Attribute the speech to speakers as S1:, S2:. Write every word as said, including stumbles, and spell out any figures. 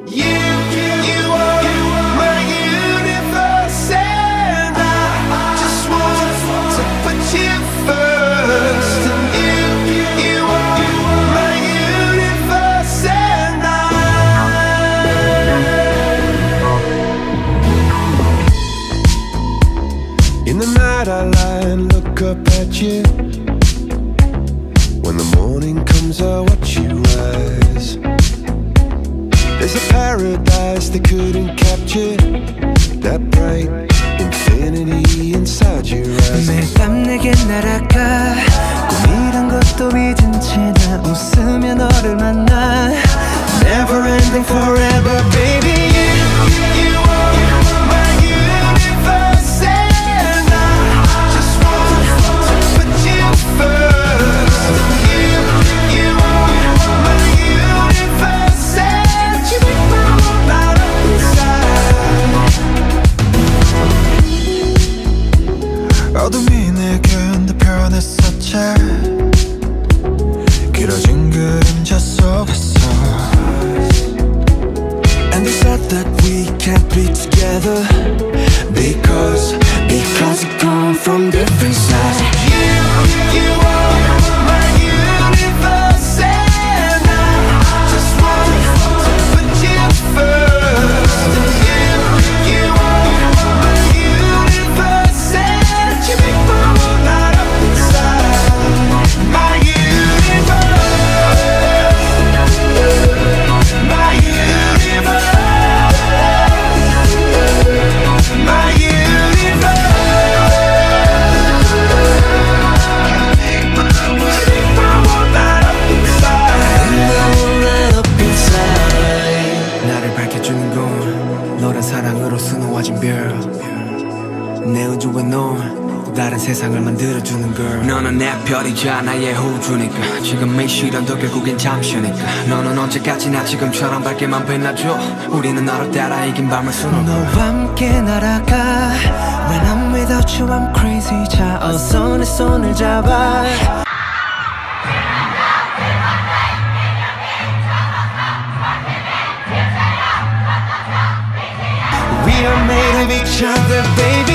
S1: You, you are my universe, and I just want to put you first. And you, you are my universe, and I. In the night I lie and look up at you. When the morning comes I watch you rise. There's a paradise they couldn't capture, that bright infinity inside your eyes.
S2: 매일 밤 내게 날아가 꿈이란 것도 잊은 채 나 웃으며 너를 만나. Never ending forever baby. You, you are my universe, and I just want to put you first. You, you are my universe, and you make my world light up inside.
S3: 어둠이 내겐 더 변했었지. 길어진 그림자 속에서.
S2: And they said that we can't be together Because, because we come from different sides.
S1: You, you are my universe, and I just want to put you first. You, you are my universe, and you make my world light up inside. My universe, my universe, my universe.
S2: 나를 밝혀주는 건 너란 사랑으로 수놓아진 별. 내 우주에 넌 또 다른 세상을 만들어주는 걸. 너는 내 별이자 나의 호주니까 지금 이 시련도 결국엔 잠시니까. 너는 언제까지나 지금처럼 밝게만 빛나줘. 우리는 너를 따라 이긴 밤을 수놓고 너와 함께 날아가. When I'm without you I'm crazy. 자 어서 내 손을 잡아. We are made of each other, baby.